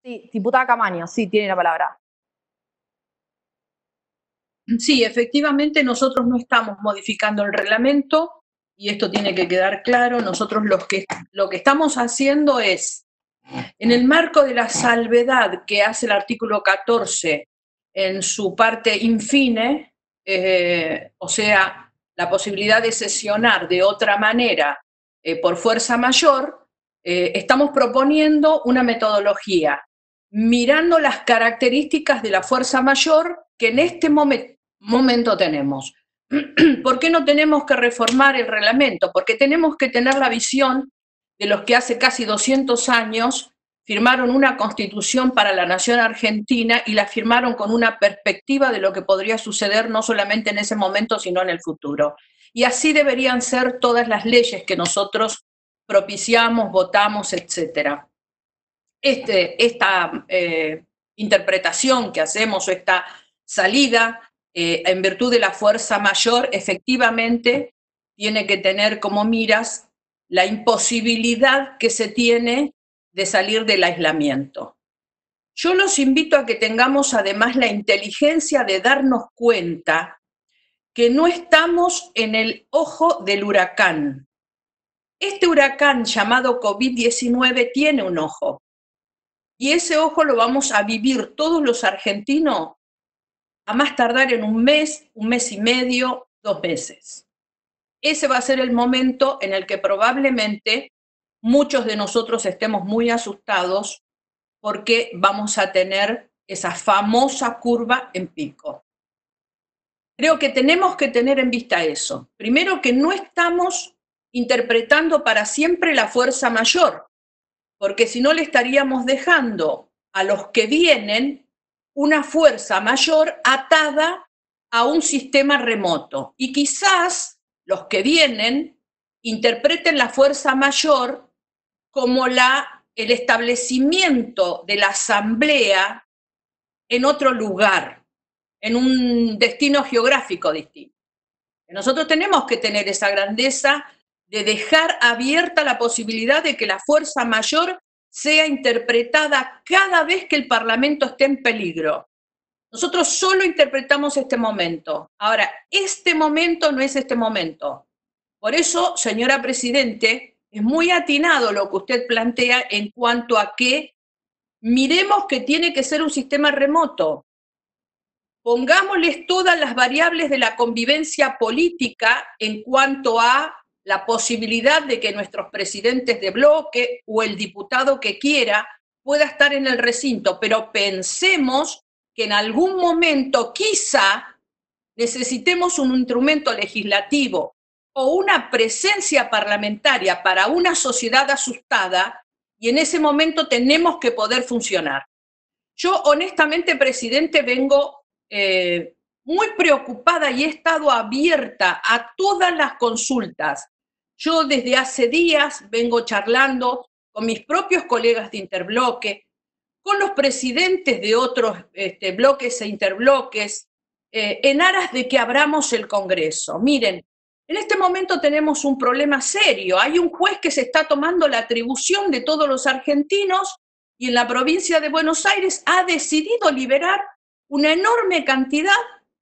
Sí, diputada Camaño, sí, tiene la palabra. Sí, efectivamente nosotros no estamos modificando el reglamento y esto tiene que quedar claro. Nosotros lo que estamos haciendo es, en el marco de la salvedad que hace el artículo 14 en su parte infine, o sea, la posibilidad de sesionar de otra manera por fuerza mayor, estamos proponiendo una metodología mirando las características de la fuerza mayor que en este momento tenemos. ¿Por qué no tenemos que reformar el reglamento? Porque tenemos que tener la visión de los que hace casi 200 años firmaron una constitución para la nación argentina y la firmaron con una perspectiva de lo que podría suceder no solamente en ese momento, sino en el futuro. Y así deberían ser todas las leyes que nosotros propiciamos, votamos, etcétera. Esta interpretación que hacemos o esta salida en virtud de la fuerza mayor, efectivamente tiene que tener como miras la imposibilidad que se tiene de salir del aislamiento. Yo los invito a que tengamos además la inteligencia de darnos cuenta que no estamos en el ojo del huracán. Este huracán llamado COVID-19 tiene un ojo. Y ese ojo lo vamos a vivir todos los argentinos a más tardar en un mes y medio, 2 meses. Ese va a ser el momento en el que probablemente muchos de nosotros estemos muy asustados porque vamos a tener esa famosa curva en pico. Creo que tenemos que tener en vista eso. Primero, que no estamos interpretando para siempre la fuerza mayor, porque si no le estaríamos dejando a los que vienen una fuerza mayor atada a un sistema remoto. Y quizás los que vienen interpreten la fuerza mayor como el establecimiento de la asamblea en otro lugar, en un destino geográfico distinto. Nosotros tenemos que tener esa grandeza de dejar abierta la posibilidad de que la fuerza mayor sea interpretada cada vez que el Parlamento esté en peligro. Nosotros solo interpretamos este momento. Ahora, este momento no es este momento. Por eso, señora Presidente, es muy atinado lo que usted plantea en cuanto a que miremos que tiene que ser un sistema remoto. Pongámosles todas las variables de la convivencia política en cuanto a la posibilidad de que nuestros presidentes de bloque o el diputado que quiera pueda estar en el recinto, pero pensemos que en algún momento quizá necesitemos un instrumento legislativo o una presencia parlamentaria para una sociedad asustada y en ese momento tenemos que poder funcionar. Yo honestamente, presidente, vengo muy preocupada y he estado abierta a todas las consultas. Yo desde hace días vengo charlando con mis propios colegas de Interbloque, con los presidentes de otros bloques e interbloques, en aras de que abramos el Congreso. Miren, en este momento tenemos un problema serio. Hay un juez que se está tomando la atribución de todos los argentinos y en la provincia de Buenos Aires ha decidido liberar una enorme cantidad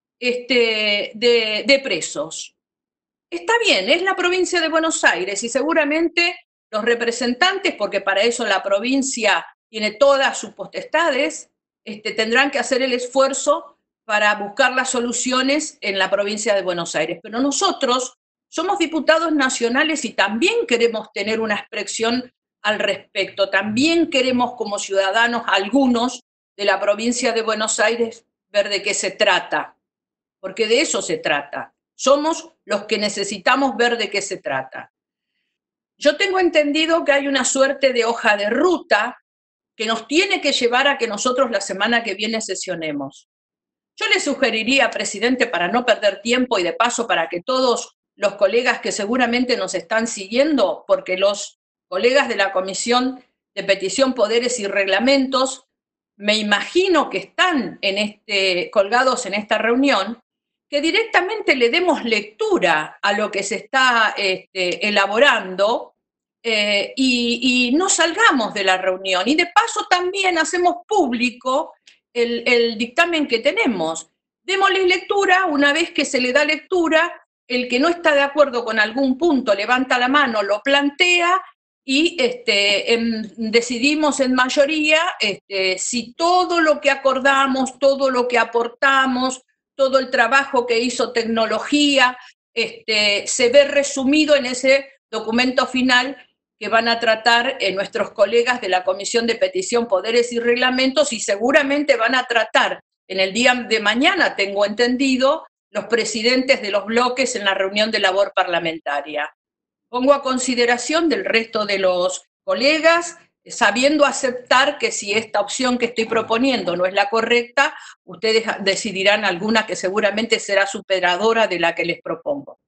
de presos. Está bien, es la provincia de Buenos Aires y seguramente los representantes, porque para eso la provincia tiene todas sus potestades, tendrán que hacer el esfuerzo para buscar las soluciones en la provincia de Buenos Aires. Pero nosotros somos diputados nacionales y también queremos tener una expresión al respecto. También queremos como ciudadanos, algunos de la provincia de Buenos Aires, ver de qué se trata, porque de eso se trata. Somos los que necesitamos ver de qué se trata. Yo tengo entendido que hay una suerte de hoja de ruta que nos tiene que llevar a que nosotros la semana que viene sesionemos. Yo le sugeriría, presidente, para no perder tiempo y de paso para que todos los colegas que seguramente nos están siguiendo, porque los colegas de la Comisión de Petición, Poderes y Reglamentos, me imagino que están colgados en esta reunión, que directamente le demos lectura a lo que se está elaborando y no salgamos de la reunión. Y de paso también hacemos público el dictamen que tenemos. Démosle lectura, una vez que se le da lectura, el que no está de acuerdo con algún punto levanta la mano, lo plantea y decidimos en mayoría si todo lo que acordamos, todo lo que aportamos, todo el trabajo que hizo tecnología, se ve resumido en ese documento final que van a tratar nuestros colegas de la Comisión de Petición, Poderes y Reglamentos, y seguramente van a tratar en el día de mañana, tengo entendido, los presidentes de los bloques en la reunión de labor parlamentaria. Pongo a consideración del resto de los colegas, sabiendo aceptar que si esta opción que estoy proponiendo no es la correcta, ustedes decidirán alguna que seguramente será superadora de la que les propongo.